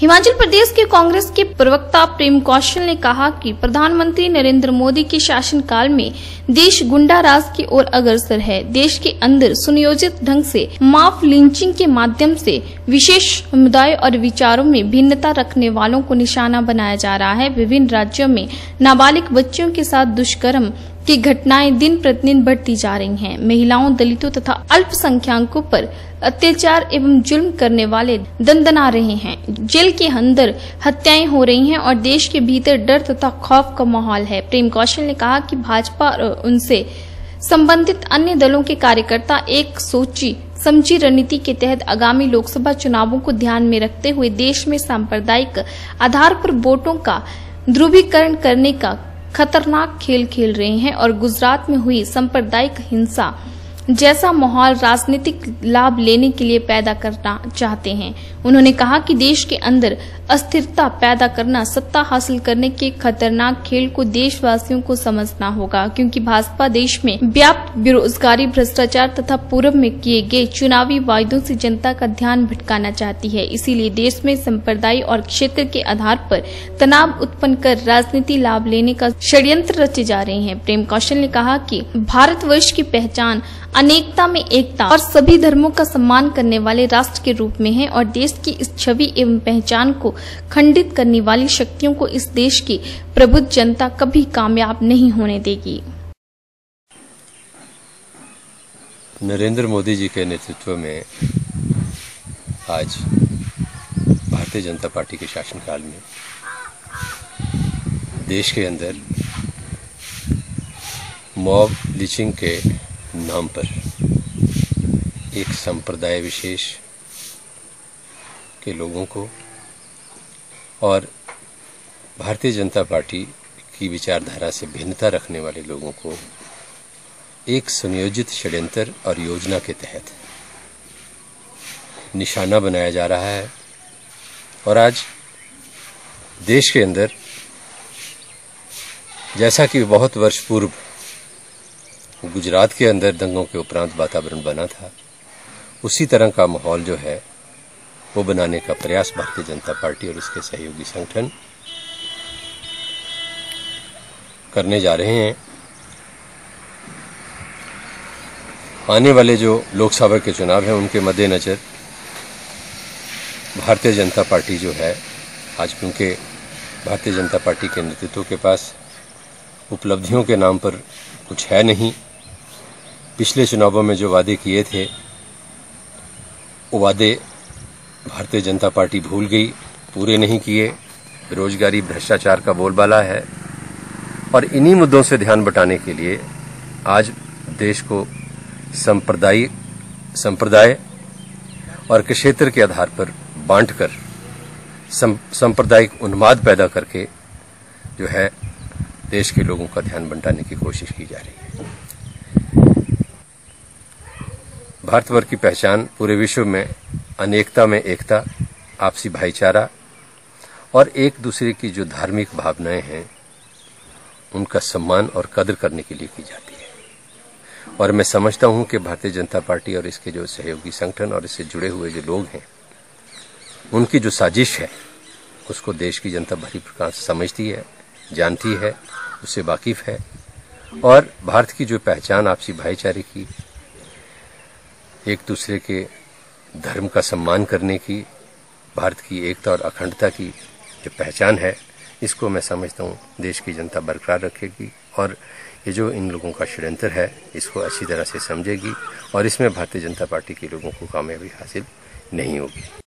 हिमाचल प्रदेश के कांग्रेस के प्रवक्ता प्रेम कौशल ने कहा कि प्रधानमंत्री नरेंद्र मोदी के शासनकाल में देश गुंडा राज की ओर अग्रसर है। देश के अंदर सुनियोजित ढंग से मॉब लिंचिंग के माध्यम से विशेष समुदाय और विचारों में भिन्नता रखने वालों को निशाना बनाया जा रहा है। विभिन्न राज्यों में नाबालिग बच्चियों के साथ दुष्कर्म की घटनाएं दिन प्रतिदिन बढ़ती जा रही हैं। महिलाओं, दलितों तथा अल्पसंख्यकों पर अत्याचार एवं जुल्म करने वाले दंदना रहे हैं। जेल के अंदर हत्याएं हो रही हैं और देश के भीतर डर तथा खौफ का माहौल है। प्रेम कौशल ने कहा कि भाजपा और उनसे संबंधित अन्य दलों के कार्यकर्ता एक सोची समझी रणनीति के तहत आगामी लोकसभा चुनावों को ध्यान में रखते हुए देश में सांप्रदायिक आधार पर वोटों का ध्रुवीकरण करने का खतरनाक खेल खेल रहे हैं और गुजरात में हुई सांप्रदायिक हिंसा जैसा माहौल राजनीतिक लाभ लेने के लिए पैदा करना चाहते हैं। उन्होंने कहा कि देश के अंदर अस्थिरता पैदा करना, सत्ता हासिल करने के खतरनाक खेल को देशवासियों को समझना होगा, क्योंकि भाजपा देश में व्याप्त बेरोजगारी, भ्रष्टाचार तथा पूर्व में किए गए चुनावी वायदों से जनता का ध्यान भटकाना चाहती है। इसीलिए देश में संप्रदाय और क्षेत्र के आधार पर तनाव उत्पन्न कर राजनीति लाभ लेने का षड्यंत्र रचे जा रहे हैं। प्रेम कौशल ने कहा कि भारतवर्ष की पहचान अनेकता में एकता और सभी धर्मों का सम्मान करने वाले राष्ट्र के रूप में है और देश की इस छवि एवं पहचान को खंडित करने वाली शक्तियों को इस देश की प्रबुद्ध जनता कभी कामयाब नहीं होने देगी। नरेंद्र मोदी जी के नेतृत्व में आज भारतीय जनता पार्टी के शासनकाल में देश के अंदर मॉब लिंचिंग के नाम पर एक संप्रदाय विशेष के लोगों को और भारतीय जनता पार्टी की विचारधारा से भिन्नता रखने वाले लोगों को एक सुनियोजित षड्यंत्र और योजना के तहत निशाना बनाया जा रहा है। और आज देश के अंदर, जैसा कि बहुत वर्ष पूर्व गुजरात के अंदर दंगों के उपरांत वातावरण बना था, उसी तरह का माहौल जो है वो बनाने का प्रयास भारतीय जनता पार्टी और इसके सहयोगी संगठन करने जा रहे हैं। आने वाले जो लोकसभा के चुनाव हैं उनके मद्देनजर भारतीय जनता पार्टी जो है आज, क्योंकि भारतीय जनता पार्टी के नेतृत्व के पास उपलब्धियों के नाम पर कुछ है नहीं, पिछले चुनावों में जो वादे किए थे वो वादे भारतीय जनता पार्टी भूल गई, पूरे नहीं किए। बेरोजगारी, भ्रष्टाचार का बोलबाला है और इन्हीं मुद्दों से ध्यान बटाने के लिए आज देश को संप्रदाय और क्षेत्र के आधार पर बांटकर सांप्रदायिक उन्माद पैदा करके जो है देश के लोगों का ध्यान बंटाने की कोशिश की जा रही है। भारतवर्ष की पहचान पूरे विश्व में अनेकता में एकता, आपसी भाईचारा और एक दूसरे की जो धार्मिक भावनाएं हैं उनका सम्मान और कदर करने के लिए की जाती है। और मैं समझता हूं कि भारतीय जनता पार्टी और इसके जो सहयोगी संगठन और इससे जुड़े हुए जो लोग हैं, उनकी जो साजिश है उसको देश की जनता भली प्रकार समझती है, जानती है, उससे वाकिफ है। और भारत की जो पहचान आपसी भाईचारे की, एक दूसरे के धर्म का सम्मान करने की, भारत की एकता और अखंडता की जो पहचान है, इसको मैं समझता हूँ देश की जनता बरकरार रखेगी और ये जो इन लोगों का षड्यंत्र है इसको अच्छी तरह से समझेगी और इसमें भारतीय जनता पार्टी के लोगों को कामयाबी हासिल नहीं होगी।